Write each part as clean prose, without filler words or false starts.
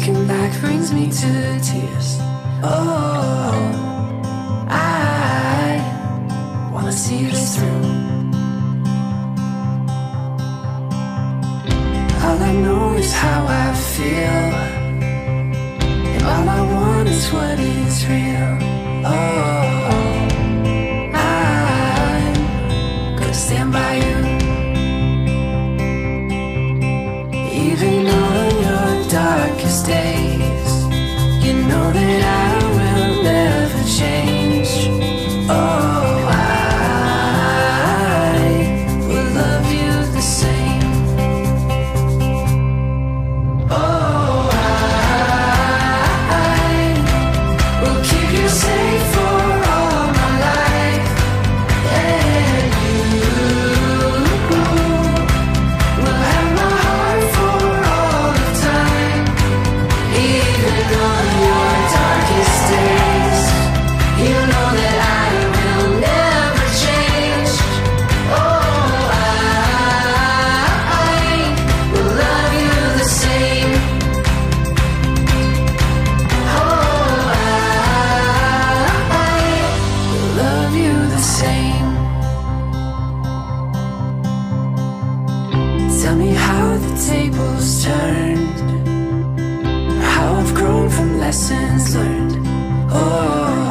Looking back brings me to tears. Oh, I wanna see this through. All I know is how I feel, and all I want is what is real. Oh, I'm gonna stand by you, even on your darkest days. You know that I will never change. Oh, I will love you the same. Oh, I will keep you safe for all my life. And you will have my heart for all of time. Even on your darkest days, you know that I will never change. Oh, I will love you the same. Oh, I will love you the same. Tell me how the tables turned, how I've grown from lessons learned. Oh,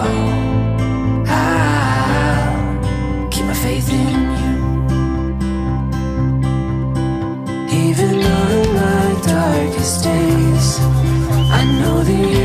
I'll keep my faith in you, even on my darkest days. I know that